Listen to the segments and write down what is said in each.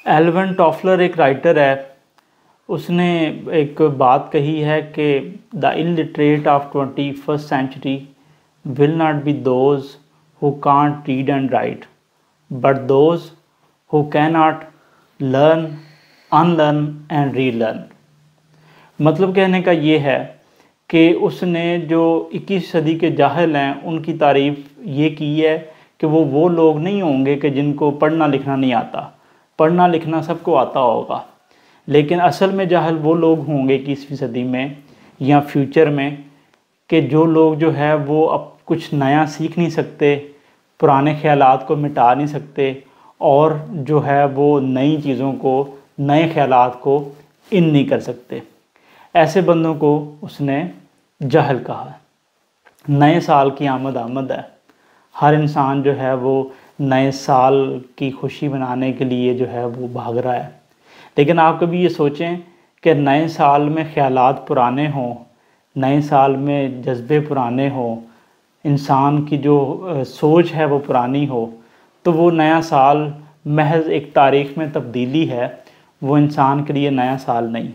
Alvin Toffler एक writer है, उसने एक बात कही है कि the illiterate of 21st century will not be those who can't read and write but those who can not learn, unlearn and relearn. मतलब कहने का ये है कि उसने जो 21 सदी के जाहिल हैं उनकी तारीफ़ ये की है कि वो लोग नहीं होंगे कि जिनको पढ़ना लिखना नहीं आता। पढ़ना लिखना सबको आता होगा, लेकिन असल में जाहिल वो लोग होंगे 21वीं सदी में या फ्यूचर में कि जो लोग जो है वो अब कुछ नया सीख नहीं सकते, पुराने ख्यालात को मिटा नहीं सकते और जो है वो नई चीज़ों को, नए ख्यालात को इन नहीं कर सकते। ऐसे बंदों को उसने जाहिल कहा। नए साल की आमद है, हर इंसान जो है वो नए साल की खुशी मनाने के लिए जो है वो भाग रहा है। लेकिन आप कभी ये सोचें कि नए साल में ख़यालात पुराने हों, नए साल में जज्बे पुराने हों, इंसान की जो सोच है वो पुरानी हो, तो वो नया साल महज एक तारीख़ में तब्दीली है, वो इंसान के लिए नया साल नहीं।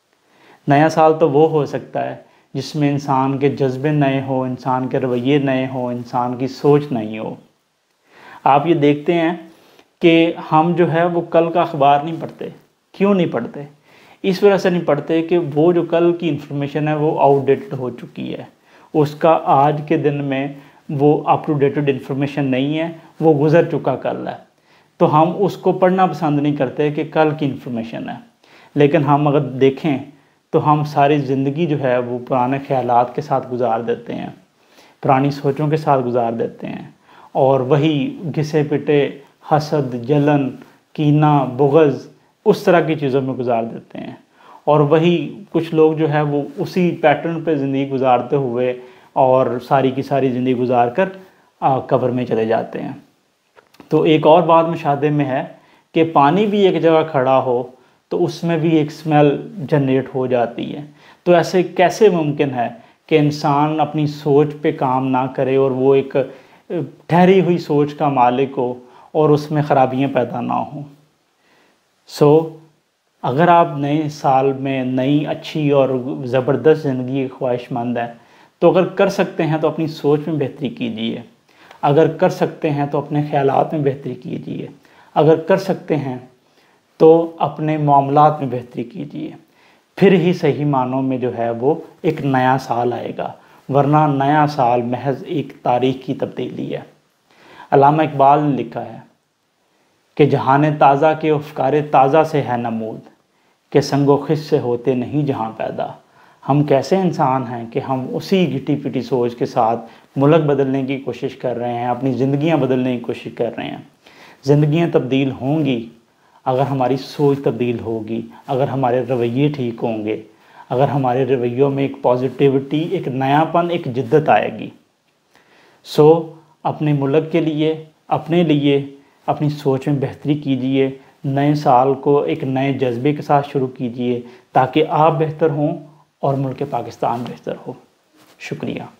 नया साल तो वो हो सकता है जिसमें इंसान के जज्बे नए हो, इंसान के रवैये नए हो, इंसान की सोच नई हो। आप ये देखते हैं कि हम जो है वो कल का अखबार नहीं पढ़ते। क्यों नहीं पढ़ते? इस वजह से नहीं पढ़ते कि वो जो कल की इन्फॉर्मेशन है वो आउटडेटेड हो चुकी है, उसका आज के दिन में वो अप टू डेटेड इन्फॉर्मेशन नहीं है, वो गुज़र चुका कल है। तो हम उसको पढ़ना पसंद नहीं करते कि कल की इन्फॉर्मेशन है। लेकिन हम अगर देखें तो हम सारी ज़िंदगी जो है वो पुराने ख़यालात के साथ गुजार देते हैं, पुरानी सोचों के साथ गुजार देते हैं और वही घिसे पिटे हसद, जलन, कीना, बुग़्ज़ उस तरह की चीज़ों में गुजार देते हैं। और वही कुछ लोग जो है वो उसी पैटर्न पे ज़िंदगी गुजारते हुए और सारी की सारी ज़िंदगी गुजार कर कब्र में चले जाते हैं। तो एक और बात मुशाहदे में है कि पानी भी एक जगह खड़ा हो तो उसमें भी एक स्मेल जनरेट हो जाती है। तो ऐसे कैसे मुमकिन है कि इंसान अपनी सोच पे काम ना करे और वो एक ठहरी हुई सोच का मालिक हो और उसमें ख़राबियाँ पैदा ना हों। अगर आप नए साल में नई अच्छी और ज़बरदस्त ज़िंदगी की ख्वाहिशमंद हैं तो अगर कर सकते हैं तो अपनी सोच में बेहतरी कीजिए, अगर कर सकते हैं तो अपने ख़यालात में बेहतरी कीजिए, अगर कर सकते हैं तो अपने मामलात में बेहतरी कीजिए। फिर ही सही मानों में जो है वो एक नया साल आएगा, वरना नया साल महज एक तारीख़ की तब्दीली है। अल्लामा इकबाल ने लिखा है कि जहाने ताज़ा के अफ़कारे ताज़ा से है नमूद कि संगो खिस से होते नहीं जहाँ पैदा। हम कैसे इंसान हैं कि हम उसी घिटी पिटी सोच के साथ मुल्क बदलने की कोशिश कर रहे हैं, अपनी ज़िंदगियाँ बदलने की कोशिश कर रहे हैं। ज़िंदगियाँ तब्दील होंगी अगर हमारी सोच तब्दील होगी, अगर हमारे रवैये ठीक होंगे, अगर हमारे रवैयों में एक पॉजिटिविटी, एक नयापन, एक जिद्दत आएगी। अपने मुल्क के लिए, अपने लिए अपनी सोच में बेहतरी कीजिए, नए साल को एक नए जज्बे के साथ शुरू कीजिए ताकि आप बेहतर हों और मुल्क पाकिस्तान बेहतर हो। शुक्रिया।